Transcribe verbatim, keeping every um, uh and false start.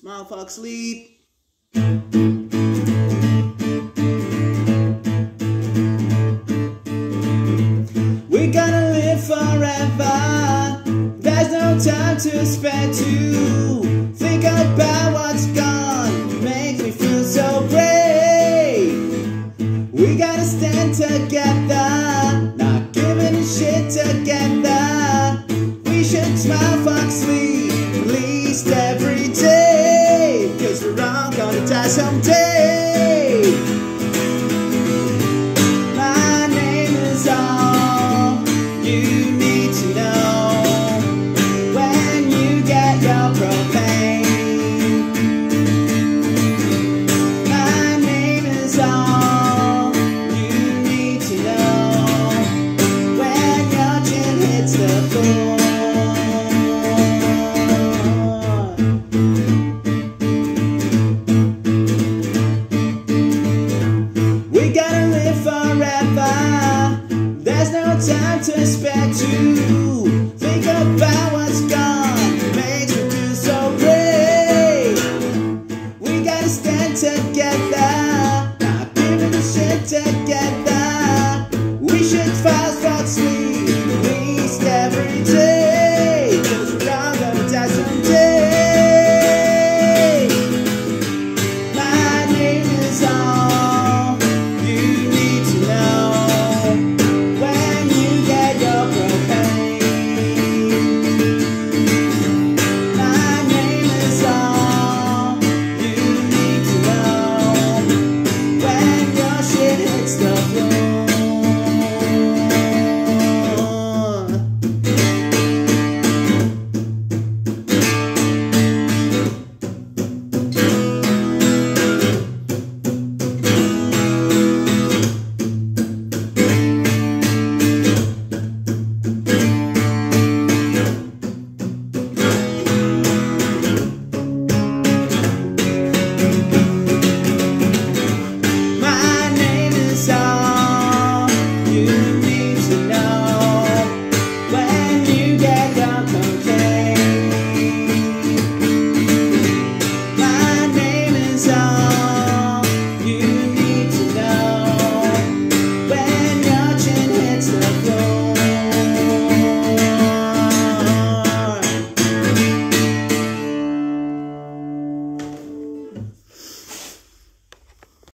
Smile, fuck, sleep. We're gonna live forever. There's no time to spare to think about what's gone. Makes me feel so brave. We gotta stand together, not giving a shit together. We should smile, fuck, sleep, at least every day, 'cause we're all gonna die someday.